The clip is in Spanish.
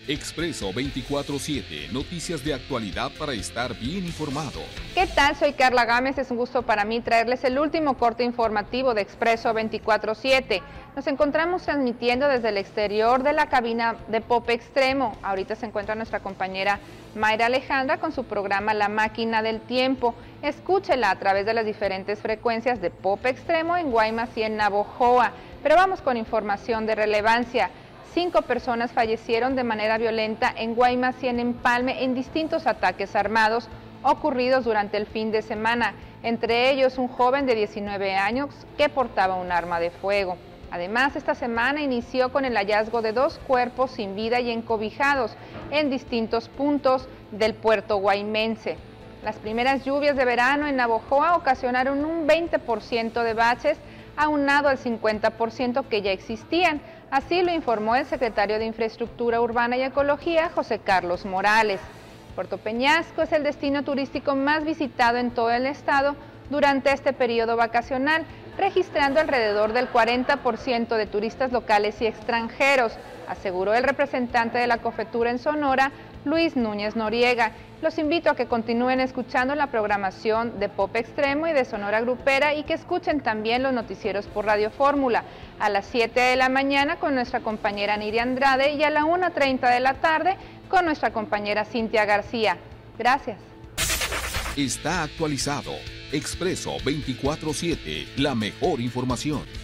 Expreso 24/7, noticias de actualidad para estar bien informado. ¿Qué tal? Soy Carla Gámez, es un gusto para mí traerles el último corte informativo de Expreso 24/7. Nos encontramos transmitiendo desde el exterior de la cabina de Pop Extremo. Ahorita se encuentra nuestra compañera Mayra Alejandra con su programa La Máquina del Tiempo. Escúchela a través de las diferentes frecuencias de Pop Extremo en Guaymas y en Navojoa. Pero vamos con información de relevancia. 5 personas fallecieron de manera violenta en Guaymas y en Empalme en distintos ataques armados ocurridos durante el fin de semana, entre ellos un joven de 19 años que portaba un arma de fuego. Además, esta semana inició con el hallazgo de 2 cuerpos sin vida y encobijados en distintos puntos del puerto guaymense. Las primeras lluvias de verano en Navojoa ocasionaron un 20% de baches, aunado al 50% que ya existían. Así lo informó el secretario de Infraestructura Urbana y Ecología, José Carlos Morales. Puerto Peñasco es el destino turístico más visitado en todo el estado durante este periodo vacacional, registrando alrededor del 40% de turistas locales y extranjeros, aseguró el representante de la Cofetura en Sonora, Luis Núñez Noriega. Los invito a que continúen escuchando la programación de Pop Extremo y de Sonora Grupera y que escuchen también los noticieros por Radio Fórmula a las 7 de la mañana con nuestra compañera Nidia Andrade y a la 1:30 de la tarde con nuestra compañera Cintia García. Gracias. Está actualizado. Expreso 24/7, la mejor información.